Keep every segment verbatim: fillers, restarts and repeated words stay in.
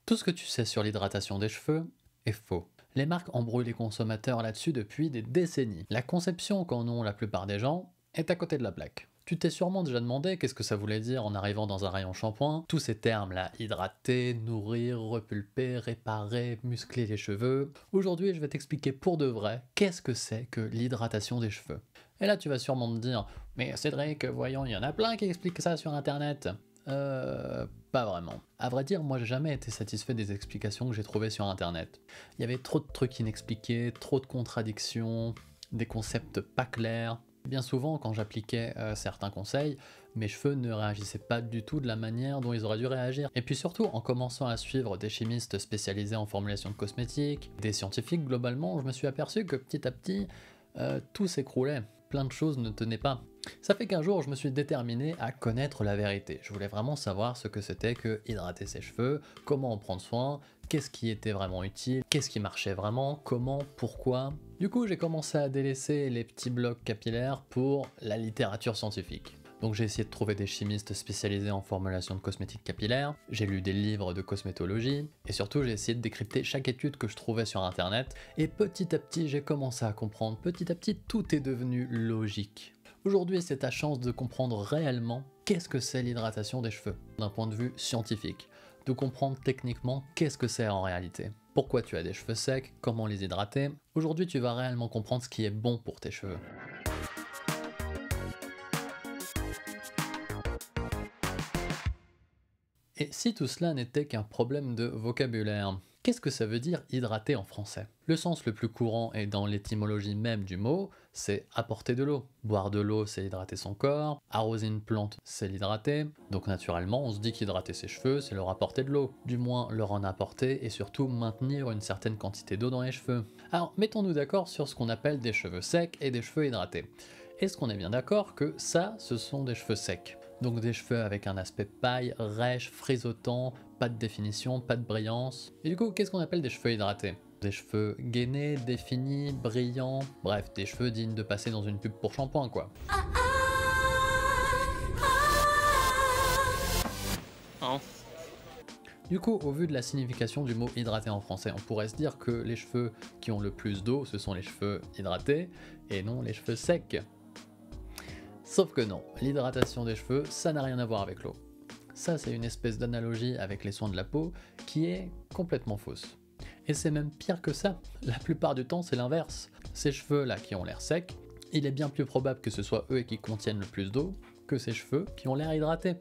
Tout ce que tu sais sur l'hydratation des cheveux est faux. Les marques embrouillent les consommateurs là-dessus depuis des décennies. La conception qu'en ont la plupart des gens est à côté de la plaque. Tu t'es sûrement déjà demandé qu'est-ce que ça voulait dire en arrivant dans un rayon shampoing. Tous ces termes là, hydrater, nourrir, repulper, réparer, muscler les cheveux. Aujourd'hui, je vais t'expliquer pour de vrai qu'est-ce que c'est que l'hydratation des cheveux. Et là, tu vas sûrement me dire, mais Cédric, voyons, il y en a plein qui expliquent ça sur internet. Euh... Pas vraiment. À vrai dire, moi j'ai jamais été satisfait des explications que j'ai trouvées sur internet. Il y avait trop de trucs inexpliqués, trop de contradictions, des concepts pas clairs. Bien souvent, quand j'appliquais euh, certains conseils, mes cheveux ne réagissaient pas du tout de la manière dont ils auraient dû réagir. Et puis surtout, en commençant à suivre des chimistes spécialisés en formulation de cosmétiques, des scientifiques globalement, je me suis aperçu que petit à petit, euh, tout s'écroulait. Plein de choses ne tenaient pas. Ça fait qu'un jour, je me suis déterminé à connaître la vérité. Je voulais vraiment savoir ce que c'était que hydrater ses cheveux, comment en prendre soin, qu'est-ce qui était vraiment utile, qu'est-ce qui marchait vraiment, comment, pourquoi. Du coup, j'ai commencé à délaisser les petits blocs capillaires pour la littérature scientifique. Donc j'ai essayé de trouver des chimistes spécialisés en formulation de cosmétiques capillaires, j'ai lu des livres de cosmétologie, et surtout j'ai essayé de décrypter chaque étude que je trouvais sur internet, et petit à petit j'ai commencé à comprendre, petit à petit tout est devenu logique. Aujourd'hui, c'est ta chance de comprendre réellement qu'est-ce que c'est l'hydratation des cheveux, d'un point de vue scientifique, de comprendre techniquement qu'est-ce que c'est en réalité. Pourquoi tu as des cheveux secs, comment les hydrater. Aujourd'hui, tu vas réellement comprendre ce qui est bon pour tes cheveux. Et si tout cela n'était qu'un problème de vocabulaire, qu'est-ce que ça veut dire hydrater en français? Le sens le plus courant est dans l'étymologie même du mot, c'est apporter de l'eau. Boire de l'eau, c'est hydrater son corps, arroser une plante, c'est l'hydrater. Donc naturellement, on se dit qu'hydrater ses cheveux, c'est leur apporter de l'eau. Du moins, leur en apporter et surtout maintenir une certaine quantité d'eau dans les cheveux. Alors, mettons-nous d'accord sur ce qu'on appelle des cheveux secs et des cheveux hydratés. Est-ce qu'on est bien d'accord que ça, ce sont des cheveux secs? Donc des cheveux avec un aspect paille, rêche, frisottant, pas de définition, pas de brillance. Et du coup, qu'est-ce qu'on appelle des cheveux hydratés? Des cheveux gainés, définis, brillants, bref, des cheveux dignes de passer dans une pub pour shampoing quoi. Oh. Du coup, au vu de la signification du mot hydraté en français, on pourrait se dire que les cheveux qui ont le plus d'eau, ce sont les cheveux hydratés, et non les cheveux secs. Sauf que non, l'hydratation des cheveux, ça n'a rien à voir avec l'eau. Ça, c'est une espèce d'analogie avec les soins de la peau qui est complètement fausse. Et c'est même pire que ça, la plupart du temps c'est l'inverse. Ces cheveux-là qui ont l'air secs, il est bien plus probable que ce soit eux qui contiennent le plus d'eau que ces cheveux qui ont l'air hydratés.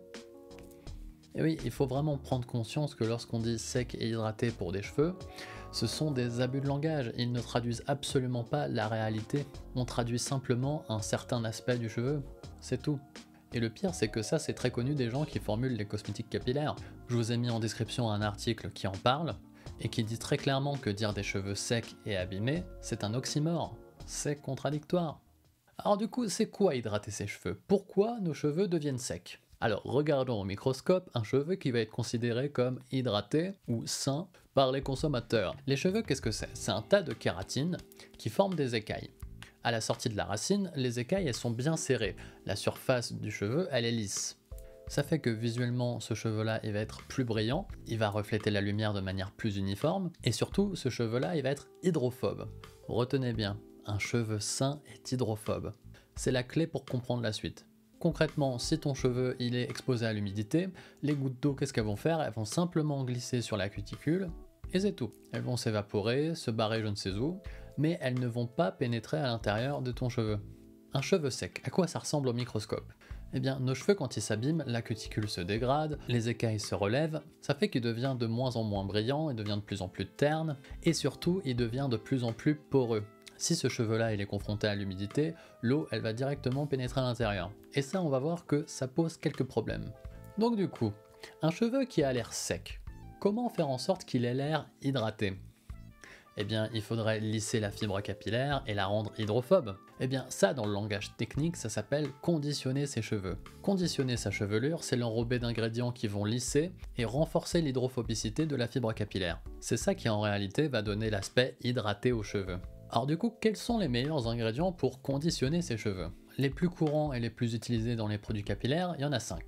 Et oui, il faut vraiment prendre conscience que lorsqu'on dit sec et hydraté pour des cheveux, ce sont des abus de langage, ils ne traduisent absolument pas la réalité, on traduit simplement un certain aspect du cheveu, c'est tout. Et le pire, c'est que ça, c'est très connu des gens qui formulent les cosmétiques capillaires. Je vous ai mis en description un article qui en parle, et qui dit très clairement que dire des cheveux secs et abîmés, c'est un oxymore, c'est contradictoire. Alors du coup, c'est quoi hydrater ses cheveux? Pourquoi nos cheveux deviennent secs? Alors regardons au microscope un cheveu qui va être considéré comme hydraté ou sain par les consommateurs. Les cheveux, qu'est-ce que c'est? C'est un tas de kératine qui forment des écailles. À la sortie de la racine, les écailles elles sont bien serrées. La surface du cheveu, elle est lisse. Ça fait que visuellement, ce cheveu-là, il va être plus brillant, il va refléter la lumière de manière plus uniforme, et surtout, ce cheveu-là, il va être hydrophobe. Retenez bien, un cheveu sain est hydrophobe. C'est la clé pour comprendre la suite. Concrètement, si ton cheveu il est exposé à l'humidité, les gouttes d'eau, qu'est-ce qu'elles vont faire? Elles vont simplement glisser sur la cuticule, et c'est tout. Elles vont s'évaporer, se barrer je ne sais où, mais elles ne vont pas pénétrer à l'intérieur de ton cheveu. Un cheveu sec, à quoi ça ressemble au microscope? Eh bien, nos cheveux quand ils s'abîment, la cuticule se dégrade, les écailles se relèvent, ça fait qu'il devient de moins en moins brillant, il devient de plus en plus terne, et surtout, il devient de plus en plus poreux. Si ce cheveu-là il est confronté à l'humidité, l'eau elle va directement pénétrer à l'intérieur. Et ça on va voir que ça pose quelques problèmes. Donc du coup, un cheveu qui a l'air sec, comment faire en sorte qu'il ait l'air hydraté? Eh bien il faudrait lisser la fibre capillaire et la rendre hydrophobe. Eh bien ça dans le langage technique ça s'appelle conditionner ses cheveux. Conditionner sa chevelure c'est l'enrober d'ingrédients qui vont lisser et renforcer l'hydrophobicité de la fibre capillaire. C'est ça qui en réalité va donner l'aspect hydraté aux cheveux. Alors du coup, quels sont les meilleurs ingrédients pour conditionner ses cheveux? Les plus courants et les plus utilisés dans les produits capillaires, il y en a cinq.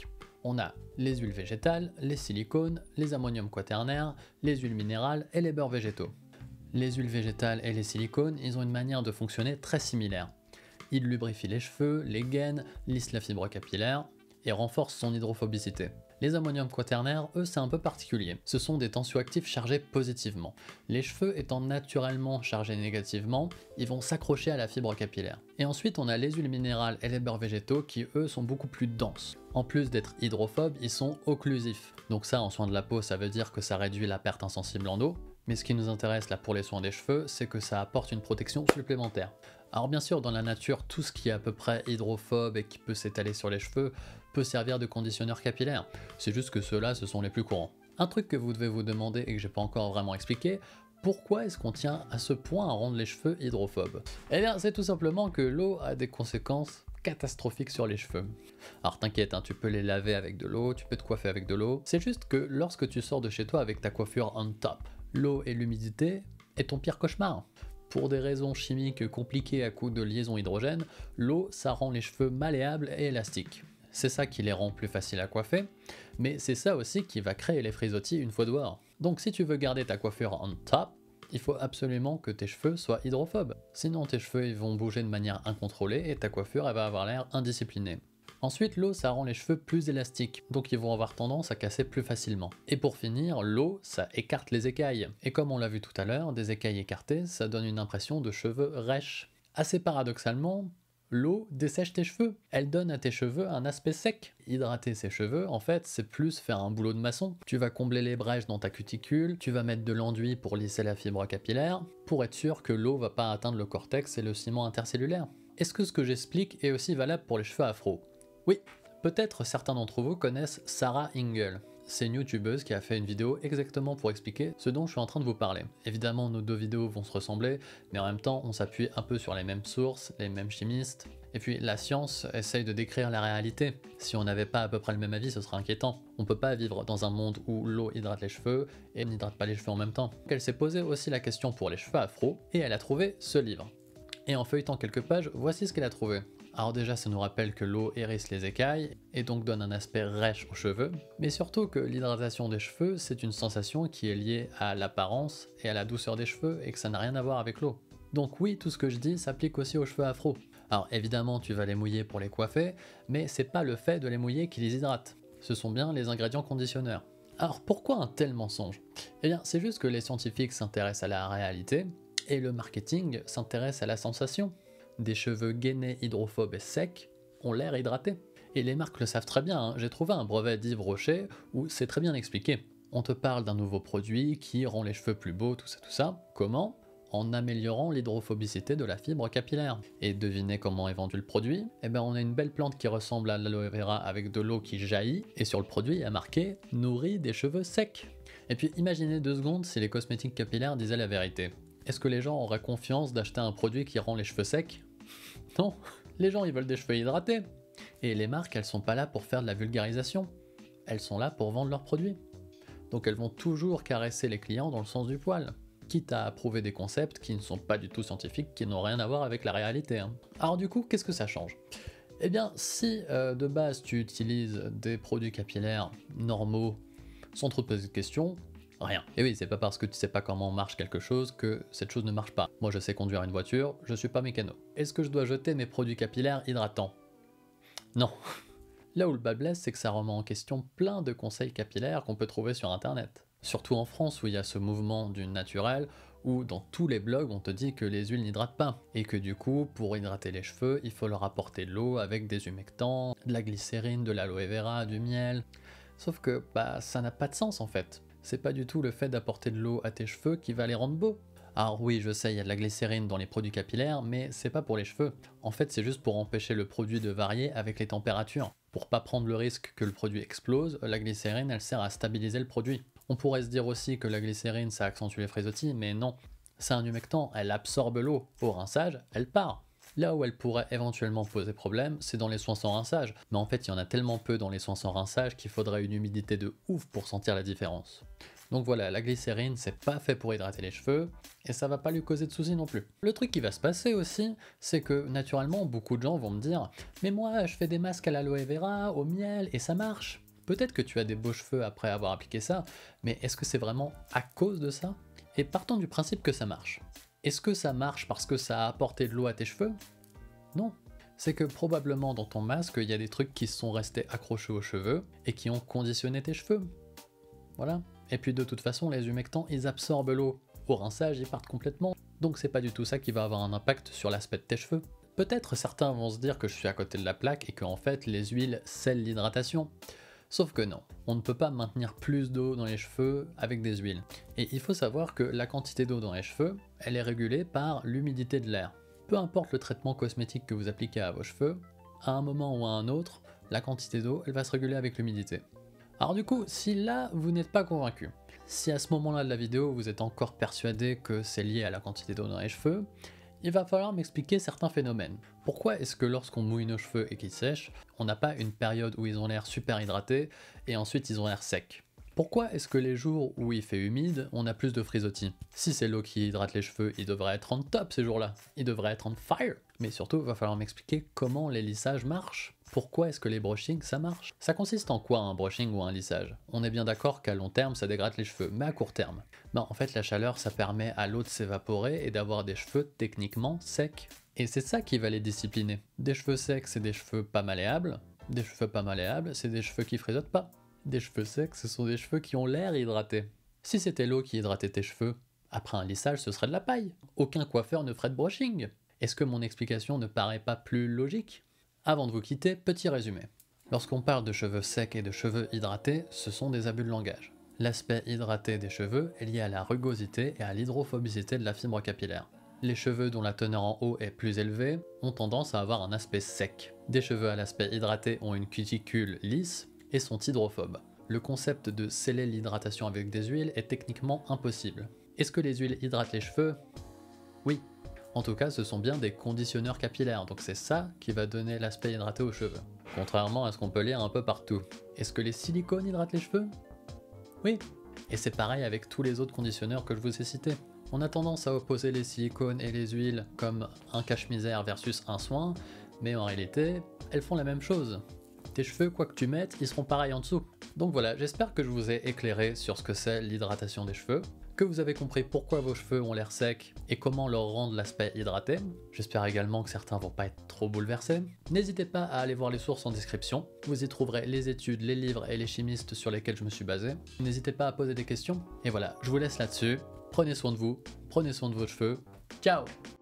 on a les huiles végétales, les silicones, les ammoniums quaternaires, les huiles minérales et les beurres végétaux. Les huiles végétales et les silicones, ils ont une manière de fonctionner très similaire. Ils lubrifient les cheveux, les gaines, lissent la fibre capillaire et renforcent son hydrophobicité. Les ammoniums quaternaires, eux, c'est un peu particulier. Ce sont des tensioactifs chargés positivement. Les cheveux étant naturellement chargés négativement, ils vont s'accrocher à la fibre capillaire. Et ensuite, on a les huiles minérales et les beurres végétaux qui, eux, sont beaucoup plus denses. En plus d'être hydrophobes, ils sont occlusifs. Donc ça, en soins de la peau, ça veut dire que ça réduit la perte insensible en eau. Mais ce qui nous intéresse là pour les soins des cheveux, c'est que ça apporte une protection supplémentaire. Alors bien sûr, dans la nature, tout ce qui est à peu près hydrophobe et qui peut s'étaler sur les cheveux peut servir de conditionneur capillaire. C'est juste que ceux-là, ce sont les plus courants. Un truc que vous devez vous demander et que j'ai pas encore vraiment expliqué, pourquoi est-ce qu'on tient à ce point à rendre les cheveux hydrophobes? Eh bien, c'est tout simplement que l'eau a des conséquences catastrophiques sur les cheveux. Alors t'inquiète, hein, tu peux les laver avec de l'eau, tu peux te coiffer avec de l'eau. C'est juste que lorsque tu sors de chez toi avec ta coiffure on top, l'eau et l'humidité est ton pire cauchemar. Pour des raisons chimiques compliquées à coup de liaison hydrogène, l'eau, ça rend les cheveux malléables et élastiques. C'est ça qui les rend plus faciles à coiffer, mais c'est ça aussi qui va créer les frisottis une fois dehors. Donc si tu veux garder ta coiffure on top, il faut absolument que tes cheveux soient hydrophobes. Sinon tes cheveux ils vont bouger de manière incontrôlée et ta coiffure elle va avoir l'air indisciplinée. Ensuite, l'eau, ça rend les cheveux plus élastiques, donc ils vont avoir tendance à casser plus facilement. Et pour finir, l'eau, ça écarte les écailles. Et comme on l'a vu tout à l'heure, des écailles écartées, ça donne une impression de cheveux rêches. Assez paradoxalement, l'eau dessèche tes cheveux. Elle donne à tes cheveux un aspect sec. Hydrater ses cheveux, en fait, c'est plus faire un boulot de maçon. Tu vas combler les brèches dans ta cuticule, tu vas mettre de l'enduit pour lisser la fibre capillaire, pour être sûr que l'eau va pas atteindre le cortex et le ciment intercellulaire. Est-ce que ce que j'explique est aussi valable pour les cheveux afro? Oui, peut-être certains d'entre vous connaissent Sarah Engel. C'est une youtubeuse qui a fait une vidéo exactement pour expliquer ce dont je suis en train de vous parler. Évidemment, nos deux vidéos vont se ressembler, mais en même temps, on s'appuie un peu sur les mêmes sources, les mêmes chimistes. Et puis, la science essaye de décrire la réalité. Si on n'avait pas à peu près le même avis, ce serait inquiétant. On peut pas vivre dans un monde où l'eau hydrate les cheveux et n'hydrate pas les cheveux en même temps. Elle s'est posé aussi la question pour les cheveux afro, et elle a trouvé ce livre. Et en feuilletant quelques pages, voici ce qu'elle a trouvé. Alors déjà, ça nous rappelle que l'eau hérisse les écailles et donc donne un aspect rêche aux cheveux, mais surtout que l'hydratation des cheveux, c'est une sensation qui est liée à l'apparence et à la douceur des cheveux et que ça n'a rien à voir avec l'eau. Donc oui, tout ce que je dis s'applique aussi aux cheveux afro. Alors évidemment, tu vas les mouiller pour les coiffer, mais c'est pas le fait de les mouiller qui les hydrate. Ce sont bien les ingrédients conditionneurs. Alors pourquoi un tel mensonge? Eh bien, c'est juste que les scientifiques s'intéressent à la réalité et le marketing s'intéresse à la sensation. Des cheveux gainés, hydrophobes et secs ont l'air hydratés. Et les marques le savent très bien, hein. J'ai trouvé un brevet d'Yves Rocher où c'est très bien expliqué. On te parle d'un nouveau produit qui rend les cheveux plus beaux, tout ça, tout ça. Comment? En améliorant l'hydrophobicité de la fibre capillaire. Et devinez comment est vendu le produit? Eh bien on a une belle plante qui ressemble à l'aloe vera avec de l'eau qui jaillit, et sur le produit il y a marqué « nourrit des cheveux secs ». Et puis imaginez deux secondes si les cosmétiques capillaires disaient la vérité. Est-ce que les gens auraient confiance d'acheter un produit qui rend les cheveux secs? Non, les gens ils veulent des cheveux hydratés. Et les marques elles sont pas là pour faire de la vulgarisation, elles sont là pour vendre leurs produits. Donc elles vont toujours caresser les clients dans le sens du poil, quitte à approuver des concepts qui ne sont pas du tout scientifiques, qui n'ont rien à voir avec la réalité. Hein. Alors du coup, qu'est-ce que ça change? Eh bien, si euh, de base tu utilises des produits capillaires normaux, sans trop te poser de questions, rien. Et oui, c'est pas parce que tu sais pas comment marche quelque chose que cette chose ne marche pas. Moi je sais conduire une voiture, je suis pas mécano. Est-ce que je dois jeter mes produits capillaires hydratants? Non. Là où le bas blesse, c'est que ça remet en question plein de conseils capillaires qu'on peut trouver sur internet. Surtout en France où il y a ce mouvement du naturel, où dans tous les blogs on te dit que les huiles n'hydratent pas, et que du coup pour hydrater les cheveux il faut leur apporter de l'eau avec des humectants, de la glycérine, de l'aloe vera, du miel. Sauf que bah ça n'a pas de sens en fait. C'est pas du tout le fait d'apporter de l'eau à tes cheveux qui va les rendre beaux. Alors oui, je sais, il y a de la glycérine dans les produits capillaires, mais c'est pas pour les cheveux. En fait, c'est juste pour empêcher le produit de varier avec les températures. Pour pas prendre le risque que le produit explose, la glycérine, elle sert à stabiliser le produit. On pourrait se dire aussi que la glycérine, ça accentue les frisottis, mais non. C'est un humectant, elle absorbe l'eau. Au rinçage, elle part. Là où elle pourrait éventuellement poser problème, c'est dans les soins sans rinçage. Mais en fait, il y en a tellement peu dans les soins sans rinçage qu'il faudrait une humidité de ouf pour sentir la différence. Donc voilà, la glycérine, c'est pas fait pour hydrater les cheveux, et ça va pas lui causer de soucis non plus. Le truc qui va se passer aussi, c'est que naturellement, beaucoup de gens vont me dire « Mais moi, je fais des masques à l'aloe vera, au miel, et ça marche !» Peut-être que tu as des beaux cheveux après avoir appliqué ça, mais est-ce que c'est vraiment à cause de ça? Et partons du principe que ça marche. Est-ce que ça marche parce que ça a apporté de l'eau à tes cheveux? Non. C'est que probablement dans ton masque, il y a des trucs qui sont restés accrochés aux cheveux et qui ont conditionné tes cheveux. Voilà. Et puis de toute façon, les humectants, ils absorbent l'eau. Au rinçage, ils partent complètement. Donc c'est pas du tout ça qui va avoir un impact sur l'aspect de tes cheveux. Peut-être certains vont se dire que je suis à côté de la plaque et qu'en fait les huiles scellent l'hydratation. Sauf que non, on ne peut pas maintenir plus d'eau dans les cheveux avec des huiles. Et il faut savoir que la quantité d'eau dans les cheveux, elle est régulée par l'humidité de l'air. Peu importe le traitement cosmétique que vous appliquez à vos cheveux, à un moment ou à un autre, la quantité d'eau, elle va se réguler avec l'humidité. Alors du coup, si là, vous n'êtes pas convaincu, si à ce moment-là de la vidéo, vous êtes encore persuadé que c'est lié à la quantité d'eau dans les cheveux, il va falloir m'expliquer certains phénomènes. Pourquoi est-ce que lorsqu'on mouille nos cheveux et qu'ils sèchent, on n'a pas une période où ils ont l'air super hydratés et ensuite ils ont l'air secs? Pourquoi est-ce que les jours où il fait humide, on a plus de frisottis? Si c'est l'eau qui hydrate les cheveux, ils devraient être en top ces jours-là. Ils devraient être on fire. Mais surtout, il va falloir m'expliquer comment les lissages marchent. Pourquoi est-ce que les brushings, ça marche? Ça consiste en quoi un brushing ou un lissage? On est bien d'accord qu'à long terme, ça dégrade les cheveux, mais à court terme? Ben, en fait, la chaleur, ça permet à l'eau de s'évaporer et d'avoir des cheveux techniquement secs. Et c'est ça qui va les discipliner. Des cheveux secs, c'est des cheveux pas malléables. Des cheveux pas malléables, c'est des cheveux qui frisottent pas. Des cheveux secs, ce sont des cheveux qui ont l'air hydratés. Si c'était l'eau qui hydratait tes cheveux, après un lissage, ce serait de la paille. Aucun coiffeur ne ferait de brushing. Est-ce que mon explication ne paraît pas plus logique? Avant de vous quitter, petit résumé. Lorsqu'on parle de cheveux secs et de cheveux hydratés, ce sont des abus de langage. L'aspect hydraté des cheveux est lié à la rugosité et à l'hydrophobicité de la fibre capillaire. Les cheveux dont la teneur en eau est plus élevée ont tendance à avoir un aspect sec. Des cheveux à l'aspect hydraté ont une cuticule lisse et sont hydrophobes. Le concept de sceller l'hydratation avec des huiles est techniquement impossible. Est-ce que les huiles hydratent les cheveux? Oui. En tout cas, ce sont bien des conditionneurs capillaires, donc c'est ça qui va donner l'aspect hydraté aux cheveux. Contrairement à ce qu'on peut lire un peu partout. Est-ce que les silicones hydratent les cheveux? Oui. Et c'est pareil avec tous les autres conditionneurs que je vous ai cités. On a tendance à opposer les silicones et les huiles comme un cache-misère versus un soin, mais en réalité, elles font la même chose. Tes cheveux, quoi que tu mettes, ils seront pareils en dessous. Donc voilà, j'espère que je vous ai éclairé sur ce que c'est l'hydratation des cheveux, que vous avez compris pourquoi vos cheveux ont l'air secs et comment leur rendre l'aspect hydraté. J'espère également que certains vont pas être trop bouleversés. N'hésitez pas à aller voir les sources en description, vous y trouverez les études, les livres et les chimistes sur lesquels je me suis basé. N'hésitez pas à poser des questions, et voilà, je vous laisse là-dessus. Prenez soin de vous, prenez soin de vos cheveux. Ciao!